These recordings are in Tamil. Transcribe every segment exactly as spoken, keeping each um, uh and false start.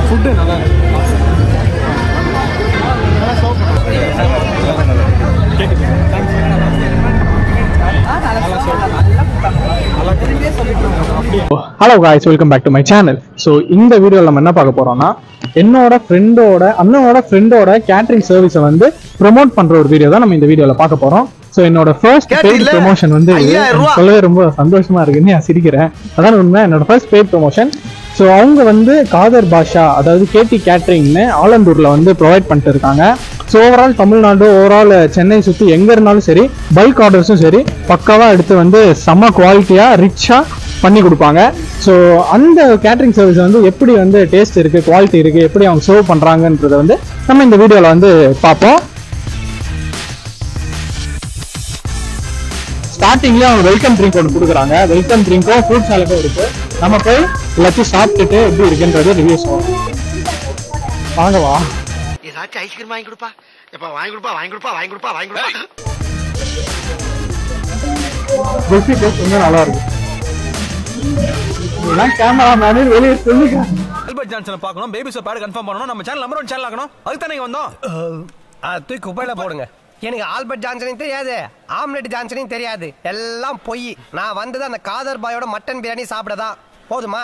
ஃபுட்டு நல்லா இருக்கு. Hello guys, welcome back to my channel. So இந்த வீடியோவில் நம்ம என்ன பார்க்க போறோம்னா, என்னோட ஃப்ரெண்டோட அண்ணனோட ஃப்ரெண்டோட கேட்டரிங் சர்வீஸை வந்து ப்ரொமோட் பண்ற ஒரு வீடியோ தான் நம்ம இந்த வீடியோவில் பார்க்க போறோம். ஸோ என்னோட ஃபர்ஸ்ட் பெய்ட் ப்ரொமோஷன் வந்து சொல்லவே ரொம்ப சந்தோஷமா இருக்குன்னு நான் சிரிக்கிறேன். அதான் உண்மை, என்னோட ஃபர்ஸ்ட் பெய்ட் ப்ரொமோஷன். ஸோ அவங்க வந்து காதர் பாஷா, அதாவது கேடி கேட்டரிங்னு ஆலந்தூர்ல வந்து ப்ரொவைட் பண்ணிட்டு இருக்காங்க. So overall Tamil Nadu, overall Chennai சுற்றி எங்கே இருந்தாலும் சரி, பல்க் ஆர்டர்ஸும் சரி பக்காவாக எடுத்து வந்து செம்ம குவாலிட்டியாக ரிச்சாக பண்ணி கொடுப்பாங்க. ஸோ அந்த கேட்டரிங் சர்வீஸ் வந்து எப்படி வந்து டேஸ்ட் இருக்குது, குவாலிட்டி இருக்குது, எப்படி அவங்க சர்வ் பண்ணுறாங்கன்றதை வந்து நம்ம இந்த வீடியோவில் வந்து பார்ப்போம். ஸ்டார்டிங்லேயே அவங்க வெல்கம் ட்ரிங்க் ஒன்று கொடுக்குறாங்க. வெல்கம் ட்ரிங்க்கும் ஃப்ரூட் சாலட்டும் இருக்குது. நம்ம போய் எல்லாத்தையும் சாப்பிட்டுட்டு எப்படி இருக்குன்றது ரிவ்யூ சொல்லுவோம். வாங்கவா, ஏதாச்சும் ஐஸ்கிரீம் வாங்கி கொடுப்பா, எப்பா வாங்கி கொடுப்பா வாங்கி கொடுப்பா வாங்கி கொடுப்பா வாங்கி கொடுப்பா. குல்ஃபி டேஸ்ட் ரொம்ப நல்லா இருக்கு. இதெல்லாம் கேமரா மேனே வெளியே சொல்லுங்க. ஆல்பர்ட் ஜான்சனை பார்க்கணும், பேபி ஷோ பாடு கன்ஃபார்ம் பண்ணணும், நம்ம சேனல் நம்பர் ஒன் சேனல் ஆகணும். அதுக்கு தானே வந்தோம். அது தூக்கி குப்பையில போடுங்க. எனக்கு ஆல்பர்ட் ஜான்சனையும் தெரியாது, ஆம்லெட் ஜான்சனையும் தெரியாது, எல்லாம் பொய். நான் வந்தது அந்த காதர் பாயோட மட்டன் பிரியாணி சாப்பிடதான். போதுமா?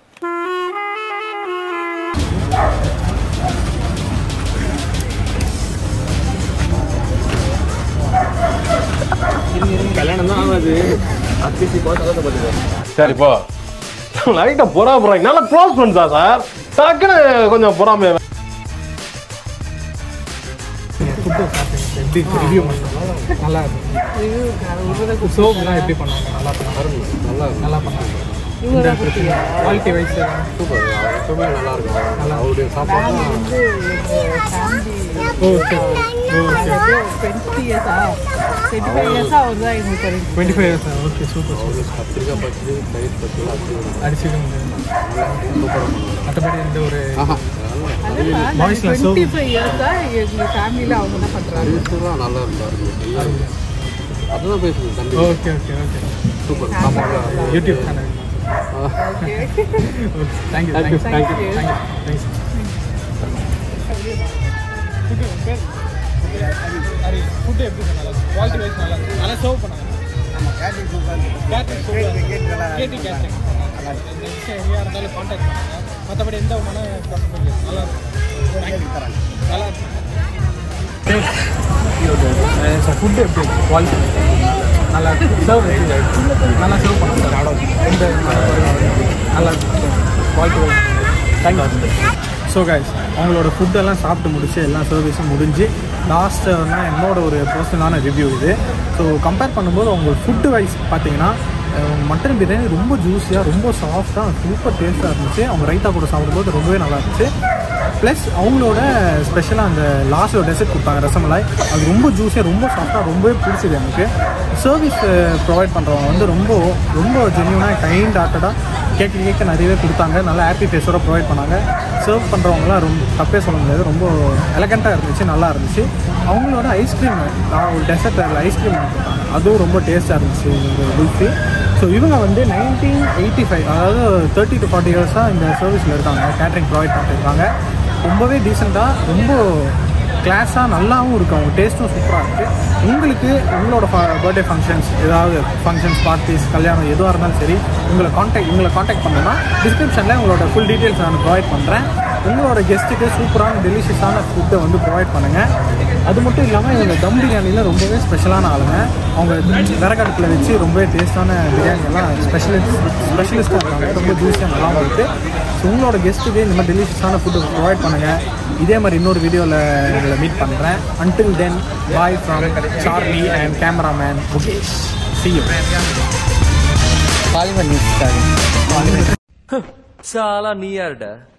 கல்யாணம் தான் ஆகாது. சரி போ, லைட்டா பொறா போறாங்க. நல்லா க்ளோஸ் பண்ணுதா சார், டக்குன்னு கொஞ்சம் பொறாம. எப்படி ரிவ்யூ பண்ணுறாங்க? நல்லா இருக்கு. சோப்லாம் எப்படி பண்ணாங்க? நல்லா பண்ணாங்க. நல்லா நல்லா பண்ணாங்க. Quality wise super. எப்பவுமே நல்லா இருக்கும். நல்லா அவருடைய சாப்பாடு. ஓகே ஓகே டுவெண்ட்டி இயர்ஸா டுவெண்ட்டி ஃபைவ் இயர்ஸா அவர் தான் எங்களுக்கு தெரியும். டுவெண்ட்டி ஃபைவ் இயர்ஸா ஓகே சூப்பர். கத்திரிக்காய் பச்சடி தயிர் பச்சடி அடிச்சுக்க முடியும். மற்றபடி இந்த ஒரு வாய்ஸ்ல டுவெண்ட்டி ஃபைவ் இயர்ஸா எங்கள் ஃபேமிலியில் அவங்க என்ன பண்ணுறாங்க? நல்லா இருந்தாரு. அதுதான் பேசுங்க. Okay okay okay super. YouTube channel. Okay thank you thank you thank you thank you thanks. Food எப்படி நல்லா குவாலிட்டி வைஸ் நல்லா நல்லா சர்வ் பண்ணாங்க. ஆமாம், கேட்டரிங் சூப்பர். Catering super. கேட்டி கேட்டரிங் நல்லா இருக்கு. இந்த விஷயம் எங்கேயா இருந்தாலும் கான்டாக்ட் பண்ணுங்க. மற்றபடி எந்த விதமான ப்ராப்ளம் இல்லை. நல்லா இருக்கும். தரேன் நல்லா இருக்கும். ஃபுட்டு எப்படி இருக்கு? குவாலிட்டி நல்லா இருக்கு. சர்வ் நல்லா சர்வ் பண்ணுறாங்க. எந்த நல்லா quality wise thank you. So guys, அவங்களோட ஃபுட்டெல்லாம் சாப்பிட்டு முடிச்சு எல்லா சர்வீஸும் முடிஞ்சு லாஸ்ட்டுனா என்னோட ஒரு பர்சனலான ரிவ்யூ இது. ஸோ கம்பேர் பண்ணும்போது அவங்க ஃபுட்டு வைஸ் பார்த்தீங்கன்னா, மட்டன் பிரியாணி ரொம்ப ஜூஸியாக, ரொம்ப சாஃப்டாக, சூப்பர் டேஸ்ட்டாக இருந்துச்சு. அவங்க ரைத்தா கூட சாப்பிடும்போது ரொம்பவே நல்லா இருந்துச்சு. ப்ளஸ் அவங்களோட ஸ்பெஷலாக அந்த லாஸ்ட்டில் டெசர்ட் கொடுத்தாங்க, ரசமலாய். அது ரொம்ப ஜூஸியாக, ரொம்ப சாஃப்டாக, ரொம்பவே பிடிச்சிது எனக்கு. சர்வீஸ் ப்ரொவைட் பண்ணுறவங்க வந்து ரொம்ப ரொம்ப ஜென்யூனாக, கைண்ட் ஹார்ட்டடாக கேட்க கேட்க நிறையவே கொடுத்தாங்க. நல்லா ஹாப்பி ஃபேஸோட ப்ரொவைட் பண்ணாங்க. சர்வ் பண்ணுறவங்களாம் ரொம்ப தப்பே சொல்ல முடியாது, ரொம்ப எலகண்ட்டாக இருந்துச்சு, நல்லா இருந்துச்சு. அவங்களோட ஐஸ்கிரீம், ஒரு டெசர்ட் அதில் ஐஸ்கிரீம் கொடுத்தாங்க, அதுவும் ரொம்ப டேஸ்ட்டாக இருந்துச்சு இந்த குல்ஃபி. ஸோ இவங்க வந்து நைன்டீன் எயிட்டி ஃபைவ் அதாவது தேர்ட்டி டு ஃபார்ட்டி இயர்ஸாக இந்த சர்வீஸில் இருக்காங்க, கேட்ரிங் ப்ரொவைட் பண்ணிருக்காங்க. ரொம்பவே டீசெண்டாக, ரொம்ப கிளாஸாக, நல்லாவும் இருக்குது. அவங்க டேஸ்ட்டும் சூப்பராக இருக்குது. உங்களுக்கு உங்களோட பர்த்டே ஃபங்க்ஷன்ஸ், ஏதாவது ஃபங்க்ஷன்ஸ், பார்ட்டிஸ், கல்யாணம் எதுவாக இருந்தாலும் சரி, உங்களை காண்டாக்ட் உங்களை காண்டாக்ட் பண்ணணும்னா டிஸ்கிரிப்ஷனில் உங்களோட ஃபுல் டீட்டெயில்ஸ் நான் ப்ரொவைட் பண்ணுறேன். உங்களோட கெஸ்ட்டுக்கு சூப்பரான டெலிஷியஸான ஃபுட்டை வந்து ப்ரொவைட் பண்ணுங்கள். அது மட்டும் இல்லாமல் இவங்க தம் பிரியாணியில் ரொம்பவே ஸ்பெஷலான ஆளுங்க. அவங்க விறகடுப்பில் வச்சு ரொம்பவே டேஸ்ட்டான பிரியாணியெல்லாம் ஸ்பெஷலிஸ்ட் ஸ்பெஷலிஸ்ட்டாக இருக்காங்க. ரொம்ப ஜூஸியாக நல்லாவும் இருக்குது. ஸோ உங்களோட கெஸ்ட்டுக்கு இந்த மாதிரி டெலிஷியஸான ஃபுட்டு ப்ரொவைட் பண்ணுங்கள். இதே மாதிரி இன்னொரு வீடியோவில் உங்களை மீட் பண்ணுறேன். Until then, bye from Charlie and cameraman Mukesh. See you. చాలా నీ యార్డా